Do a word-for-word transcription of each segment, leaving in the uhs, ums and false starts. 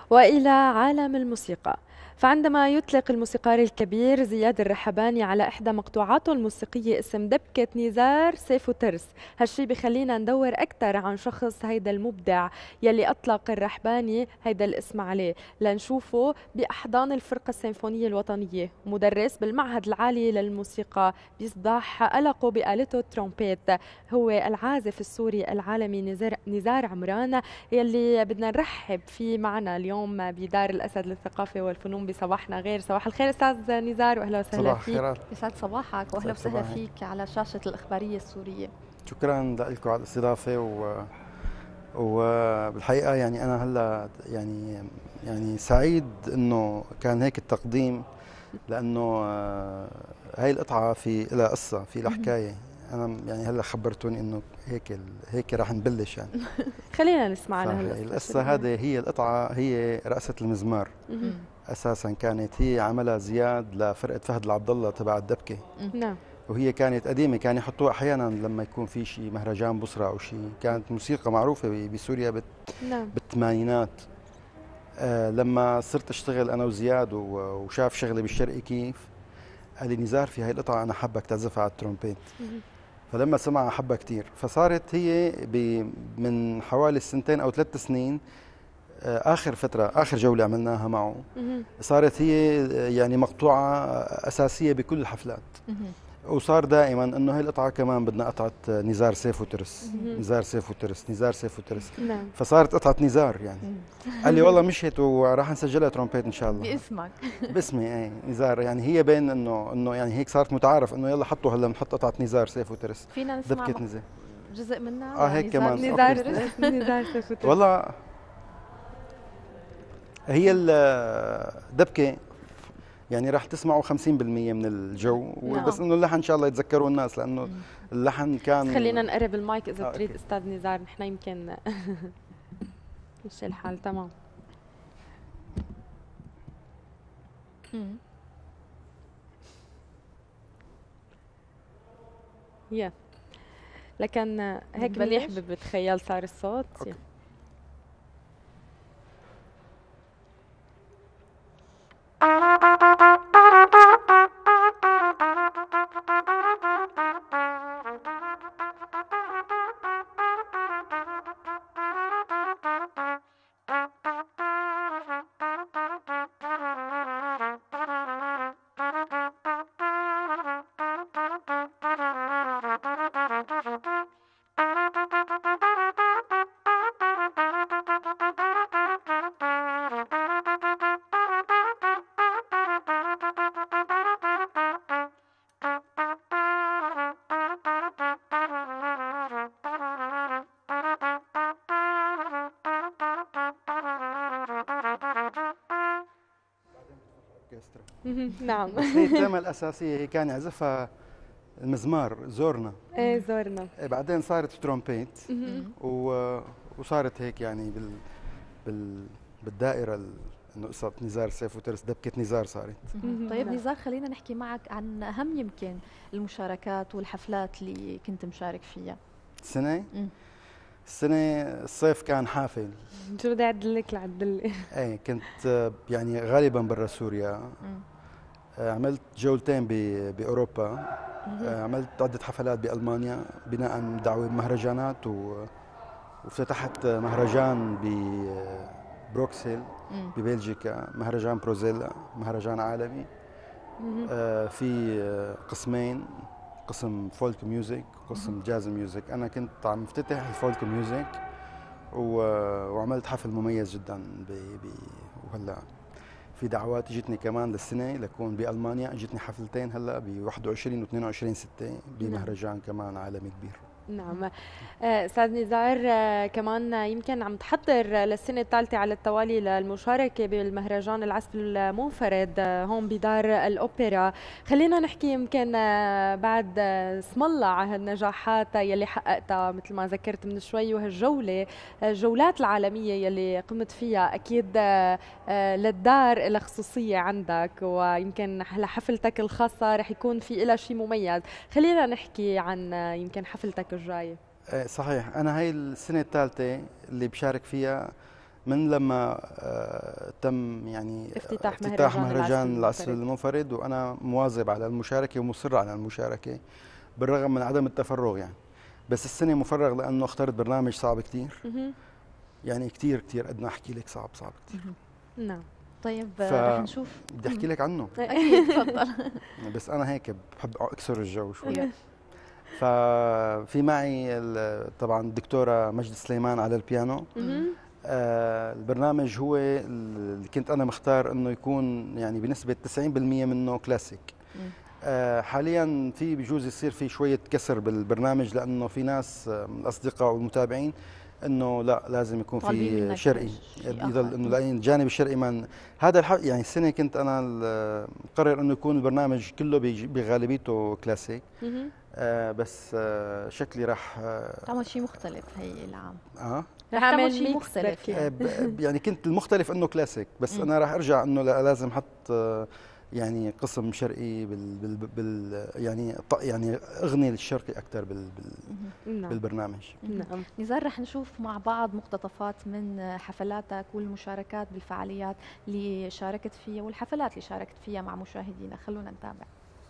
وإلى عالم الموسيقى. فعندما يطلق الموسيقار الكبير زياد الرحباني على إحدى مقطوعاته الموسيقية اسم دبكة نزار سيف وترس، هالشي بخلينا ندور أكثر عن شخص هيدا المبدع يلي أطلق الرحباني هيدا الاسم عليه، لنشوفه بأحضان الفرقة السيمفونية الوطنية، مدرس بالمعهد العالي للموسيقى، بيصدح ألقه بآلته الترومبيت. هو العازف السوري العالمي نزار, نزار عمران، يلي بدنا نرحب فيه معنا اليوم بدار الأسد للثقافة والفنون بصباحنا غير. صباح الخير أستاذ نزار، وأهلا وسهلا صباح فيك. الخيرات. يسعد صباحك واهلا وسهلا فيك على شاشة الإخبارية السورية. شكرا لكم على الاستضافة و... وبالحقيقة يعني أنا هلا يعني يعني سعيد إنه كان هيك التقديم، لأنه هاي القطعة في لها قصة، في لها حكاية. أنا يعني هلا خبرتوني إنه هيك ال... هيك راح نبلش يعني. خلينا نسمع لها هلا. القصة هذه هي القطعة، هي رقصة المزمار. اساسا كانت هي عملها زياد لفرقه فهد العبد الله تبع الدبكه. نعم. وهي كانت قديمه، كان يحطوها احيانا لما يكون في شيء مهرجان بصره او شيء، كانت موسيقى معروفه بسوريا بت نعم. بالثمانينات. آه لما صرت اشتغل انا وزياد وشاف شغلي بالشرقي كيف، قال لي نزار في هاي القطعه انا حابك تعزفها على الترومبيت. فلما سمعها حبها كثير، فصارت هي من حوالي سنتين او ثلاث سنين آخر فترة، آخر جولة عملناها معه، صارت هي يعني مقطوعة أساسية بكل الحفلات. وصار دائما انه هي القطعه كمان بدنا قطعه نزار سيف وترس، نزار سيف وترس، نزار سيف وترس. نعم. فصارت قطعه نزار يعني. قال لي والله مشيت وراح نسجلها ترومبيت ان شاء الله باسمك. باسمي ايه نزار، يعني هي بين انه انه يعني هيك صارت متعارف انه يلا حطوا هلا بنحط قطعه نزار سيف وترس. فينا نسمع دبكه نزار جزء منها. اه هيك كمان نزار نزار سيف وترس. والله هي الدبكه يعني راح تسمعوا خمسين بالمية من الجو، نعم. بس انه اللحن ان شاء الله يتذكروا الناس، لانه اللحن كان. خلينا نقرب المايك اذا آه بتريد استاذ نزار، نحن يمكن مش الحال. تمام. يا لكن هيك مليح بتخيل صار الصوت. أوكي. نعم. بس هي التيمة الأساسية هي كان يعزفها المزمار زورنا. ايه زورنا. بعدين صارت ترومبيت و... وصارت هيك يعني بال... بال... بالدائرة ال... انه قصة نزار سيف وترس، دبكة نزار صارت. طيب نزار، خلينا نحكي معك عن أهم يمكن المشاركات والحفلات اللي كنت مشارك فيها. السنة؟ السنة الصيف كان حافل. شو بدي أعدلك لعدلي؟ ايه كنت يعني غالبا برا سوريا. عملت جولتين بأوروبا، عملت عدة حفلات بألمانيا بناء دعوة بمهرجانات و... وافتتحت مهرجان ببروكسل ببلجيكا، مهرجان بروزيلا، مهرجان عالمي. آه في قسمين، قسم فولك ميوزك وقسم جاز ميوزك. أنا كنت عم افتتح الفولك ميوزك و... وعملت حفل مميز جدا ب... ب... وهلا في دعوات اجتني كمان للسنه لكون بالمانيا، اجتني حفلتين هلا ب واحد وعشرين و اثنين وعشرين ستة بمهرجان كمان عالمي كبير. نعم. استاذ نزار، كمان يمكن عم تحضر للسنه الثالثه على التوالي للمشاركه بالمهرجان العزف المنفرد هون بدار الاوبرا. خلينا نحكي يمكن بعد اسم الله على هالنجاحات يلي حققتها مثل ما ذكرت من شوي، وهالجوله الجولات العالميه يلي قمت فيها، اكيد للدار لها خصوصيه عندك، ويمكن لحفلتك الخاصه رح يكون في لها شيء مميز. خلينا نحكي عن يمكن حفلتك الجايه. صحيح، انا هاي السنه الثالثه اللي بشارك فيها من لما آه تم يعني افتتاح, افتتاح مهرجان, مهرجان العزف العزف المنفرد، وانا مواظب على المشاركه ومصر على المشاركه بالرغم من عدم التفرغ يعني. بس السنه مفرغ لانه اخترت برنامج صعب كثير، يعني كثير كثير قد ما احكي لك صعب صعب كثير. نعم. طيب ف... رح نشوف. بدي احكي لك عنه. اكيد تفضل. بس انا هيك بحب اكسر الجو شوي. ففي معي طبعا الدكتوره مجد سليمان على البيانو. آه البرنامج هو اللي كنت انا مختار انه يكون يعني بنسبه تسعين بالمئة منه كلاسيك. آه حاليا في بجوز يصير في شويه كسر بالبرنامج، لانه في ناس من الاصدقاء والمتابعين انه لا لازم يكون في شرقي، يضل انه لأن الجانب الشرقي من هذا الحق. يعني السنه كنت انا مقرر انه يكون البرنامج كله بغالبيته كلاسيك. آه بس آه شكلي راح آه تعمل شيء مختلف هي العام. اه رح تعمل شيء مختلف يعني. آه يعني كنت المختلف انه كلاسيك، بس م. انا راح ارجع انه لازم احط آه يعني قسم شرقي بال, بال, بال يعني يعني اغني للشرقي اكثر بال, بال بالبرنامج. نعم. نزار رح نشوف مع بعض مقتطفات من حفلاتك والمشاركات بالفعاليات اللي شاركت فيها والحفلات اللي شاركت فيها مع مشاهدينا، خلونا نتابع.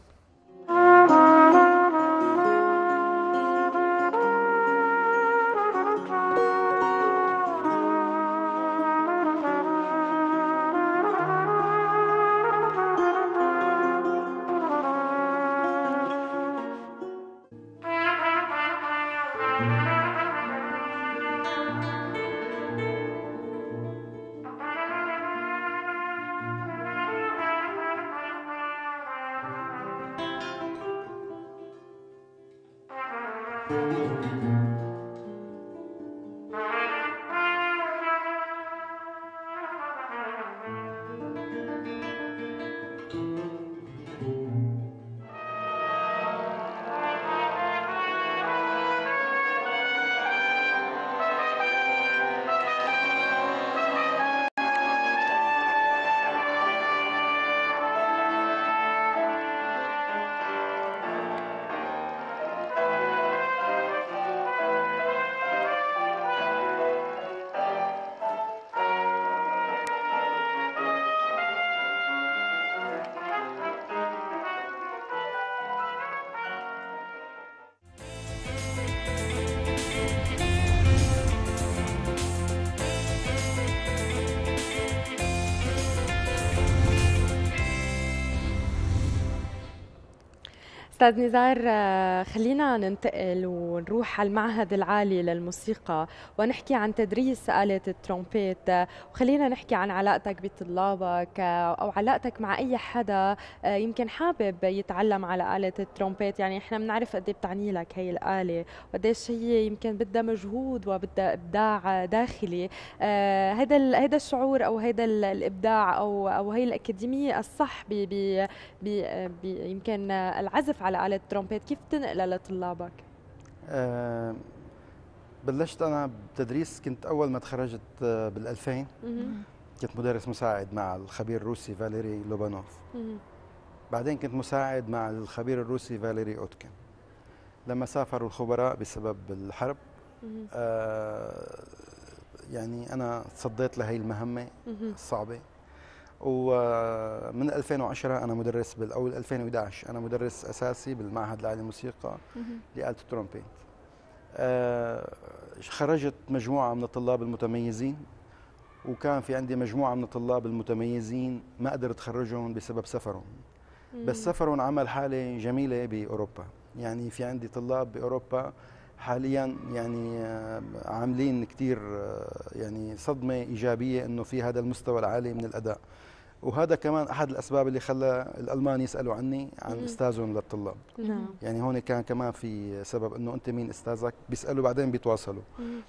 أستاذ نزار، خلينا ننتقل ونروح على المعهد العالي للموسيقى ونحكي عن تدريس آلة الترومبيت، وخلينا نحكي عن علاقتك بطلابك أو علاقتك مع أي حدا يمكن حابب يتعلم على آلة الترومبيت. يعني إحنا بنعرف قد إيه بتعني لك هي الآلة وقديش هي يمكن بدها مجهود وبدها إبداع داخلي. هذا هذا الشعور أو هذا الإبداع أو أو هي الأكاديمية الصح ب ب يمكن العزف على آلة الترومبيت، كيف تنقلها لطلابك؟ أه بلشت أنا بتدريس، كنت أول ما تخرجت بالألفين كنت مدرس مساعد مع الخبير الروسي فاليري لوبانوف. بعدين كنت مساعد مع الخبير الروسي فاليري أوتكن. لما سافروا الخبراء بسبب الحرب أه يعني أنا تصديت لهي المهمة الصعبة. ومن ألفين وعشرة أنا مدرس بال أو ألفين وإحدى عشر أنا مدرس أساسي بالمعهد العالي للموسيقى لآلة الترومبيت. آه خرجت مجموعة من الطلاب المتميزين، وكان في عندي مجموعة من الطلاب المتميزين ما قدرت أخرجهم بسبب سفرهم. بس سفرهم عمل حالة جميلة بأوروبا. يعني في عندي طلاب بأوروبا حاليا يعني عاملين كتير يعني صدمة إيجابية إنه في هذا المستوى العالي من الأداء. وهذا كمان أحد الأسباب اللي خلى الألمان يسألوا عني عن أستاذهم للطلاب. يعني هون كان كمان في سبب إنه أنت مين أستاذك، بيسألوا بعدين بيتواصلوا.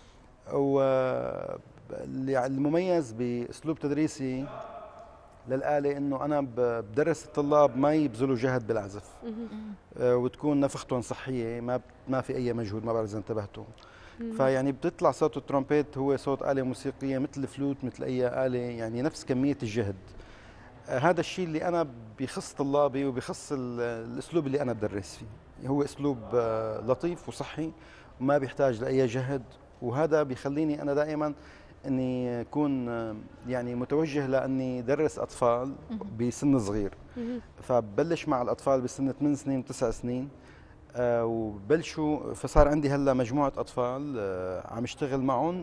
والمميز بأسلوب تدريسي للآلة إنه أنا بدرس الطلاب ما يبذلوا جهد بالعزف، وتكون نفختهم صحية، ما ما في أي مجهود. ما بعرف إذا انتبهتوا. فيعني بتطلع صوت الترومبيت هو صوت آلة موسيقية مثل الفلوت مثل أي آلة، يعني نفس كمية الجهد. هذا الشيء اللي أنا بخص طلابي وبخص الأسلوب اللي أنا بدرس فيه. هو أسلوب لطيف وصحي وما بيحتاج لأي جهد، وهذا بيخليني أنا دائما اني اكون يعني متوجه لاني درس اطفال بسن صغير. فبلش مع الاطفال بسن ثمان سنين وتسع سنين، آه وبلشوا، فصار عندي هلا مجموعه اطفال آه عم اشتغل معهم،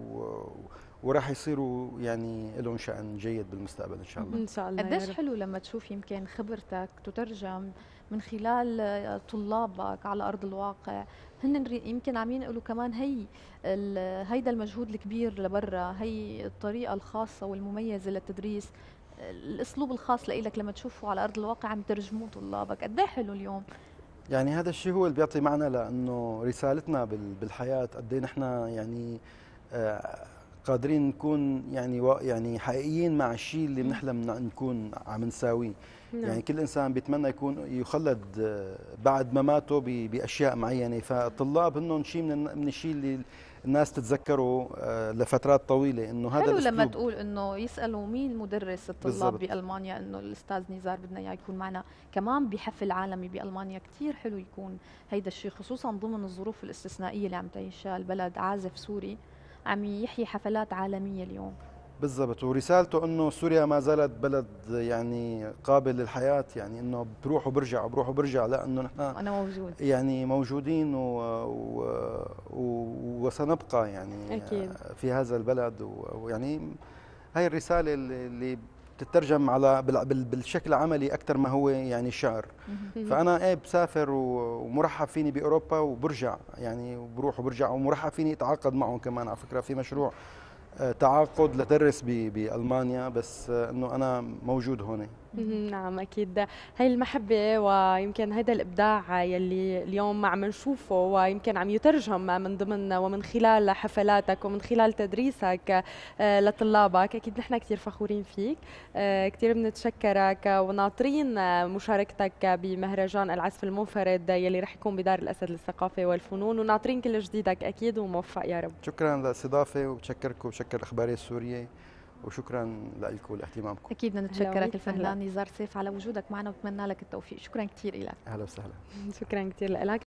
آه وراح يصيروا يعني لهم شأن جيد بالمستقبل ان شاء الله. ان شاء الله. قديش حلو لما تشوف يمكن خبرتك تترجم من خلال طلابك على ارض الواقع، هن يمكن عم ينقلوا كمان هي هيدا المجهود الكبير لبرا، هي الطريقه الخاصه والمميزه للتدريس، الاسلوب الخاص لإلك لما تشوفه على ارض الواقع عم ترجموه طلابك. قد ايه حلو اليوم. يعني هذا الشيء هو اللي بيعطي معنى لانه رسالتنا بالحياه قد ايه نحن يعني آه قادرين نكون يعني يعني حقيقيين مع الشيء اللي بنحلم نكون عم نساويه. يعني كل انسان بيتمنى يكون يخلد بعد مماته باشياء معينه، فالطلاب هن شيء من من الشيء اللي الناس تتذكره لفترات طويله. انه هذا حلو لما تقول انه يسالوا مين مدرس الطلاب بالزبط. بالمانيا انه الاستاذ نزار بدنا اياه يكون معنا كمان بحفل عالمي بالمانيا. كثير حلو يكون هيدا الشيء، خصوصا ضمن الظروف الاستثنائيه اللي عم تعيشها البلد. عازف سوري عم يحيي حفلات عالميه اليوم. بالضبط، ورسالته انه سوريا ما زالت بلد يعني قابل للحياه، يعني انه بروح وبرجع بروح وبرجع، لا انه نحن انا موجود يعني موجودين و... و... و... وسنبقى يعني أكيد. في هذا البلد. ويعني هاي الرساله اللي بتترجم على بالشكل العملي اكثر ما هو يعني شعر. فانا ايه بسافر ومرحب فيني باوروبا وبرجع، يعني وبروح وبرجع، ومرحب فيني اتعاقد معهم كمان. على فكره في مشروع تعاقد لدرس بألمانيا، بس انه انا موجود هون. نعم اكيد. هي المحبه ويمكن هذا الابداع يلي اليوم عم نشوفه ويمكن عم يترجم من ضمن ومن خلال حفلاتك ومن خلال تدريسك لطلابك. اكيد نحن كثير فخورين فيك، كثير بنتشكرك وناطرين مشاركتك بمهرجان العزف المنفرد يلي رح يكون بدار الاسد للثقافه والفنون، وناطرين كل جديدك اكيد وموفق يا رب. شكرا للاستضافه وبشكركم وبشكر الاخباريه السوريه، وشكرا لكم ولاهتمامكم. اكيد بدنا نتشكرك الفنان نزار سيف على وجودك معنا ونتمنى لك التوفيق. شكرا كثير لك. اهلا وسهلا. شكرا كثير لك.